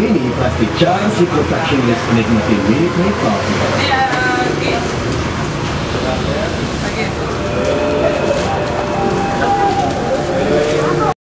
ini plastik cair si perfectionist menikmati milik-milik palsu.